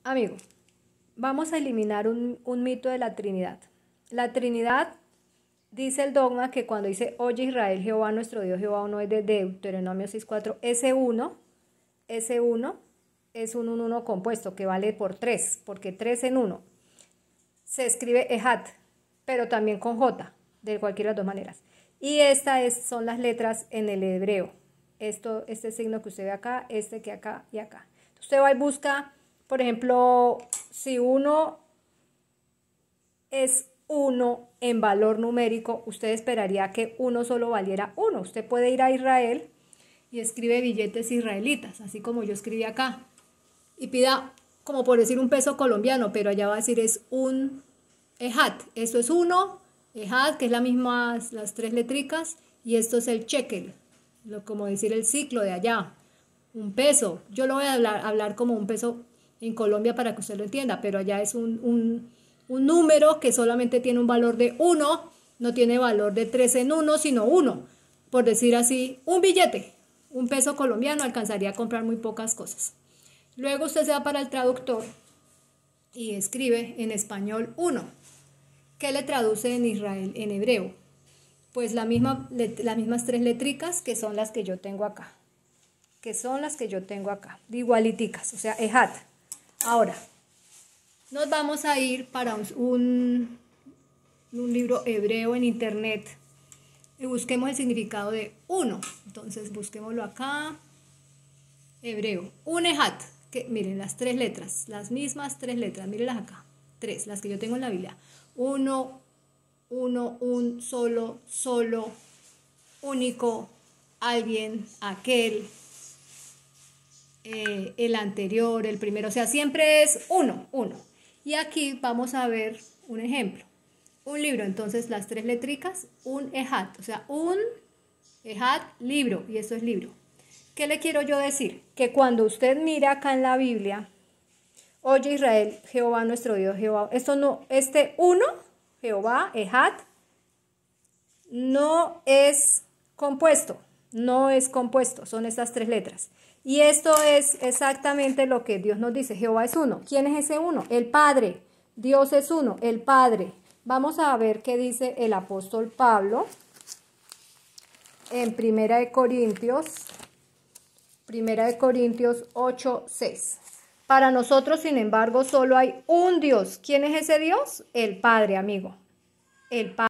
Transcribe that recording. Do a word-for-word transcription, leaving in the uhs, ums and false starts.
Amigo, vamos a eliminar un, un mito de la Trinidad. La Trinidad, dice el dogma que cuando dice, oye Israel, Jehová nuestro Dios, Jehová uno es de Deuteronomio seis cuatro, ese uno, ese uno es un uno, uno compuesto que vale por tres, porque tres en uno. Se escribe Ejat, pero también con J, de cualquiera de las dos maneras. Y estas son las letras en el hebreo. Esto, este signo que usted ve acá, este que acá y acá. Usted va y busca, por ejemplo, si uno es uno en valor numérico, usted esperaría que uno solo valiera uno. Usted puede ir a Israel y escribe billetes israelitas, así como yo escribí acá. Y pida, como por decir, un peso colombiano, pero allá va a decir es un ejat. Esto es uno, ejat, que es la misma, las tres letricas, y esto es el shekel, lo, como decir el ciclo de allá. Un peso. Yo lo voy a hablar, hablar como un peso en Colombia para que usted lo entienda, pero allá es un, un, un número que solamente tiene un valor de uno, no tiene valor de tres en uno, sino uno. Por decir así, un billete, un peso colombiano alcanzaría a comprar muy pocas cosas. Luego usted se va para el traductor y escribe en español uno. ¿Qué le traduce en Israel, en hebreo? Pues la misma, las mismas tres letricas que son las que yo tengo acá. Que son las que yo tengo acá, de igualiticas, o sea, ejat. Ahora, nos vamos a ir para un, un, un libro hebreo en internet y busquemos el significado de uno. Entonces, busquémoslo acá, hebreo, un ejat. Que, miren, las tres letras, las mismas tres letras, mírenlas acá, tres, las que yo tengo en la Biblia. Uno, uno, un, solo, solo, único, alguien, aquel, eh, el anterior, el primero, o sea, siempre es uno, uno. Y aquí vamos a ver un ejemplo. Un libro, entonces las tres letricas, un ejat, o sea, un ejat, libro, y esto es libro. ¿Qué le quiero yo decir? Que cuando usted mira acá en la Biblia, oye Israel, Jehová nuestro Dios, Jehová, esto no, este uno, Jehová, ejat, no es compuesto, no es compuesto, son estas tres letras. Y esto es exactamente lo que Dios nos dice, Jehová es uno. ¿Quién es ese uno? El Padre. Dios es uno, el Padre. Vamos a ver qué dice el apóstol Pablo en Primera de Corintios, Primera de Corintios ocho, seis. Para nosotros, sin embargo, solo hay un Dios. ¿Quién es ese Dios? El Padre, amigo. El Padre.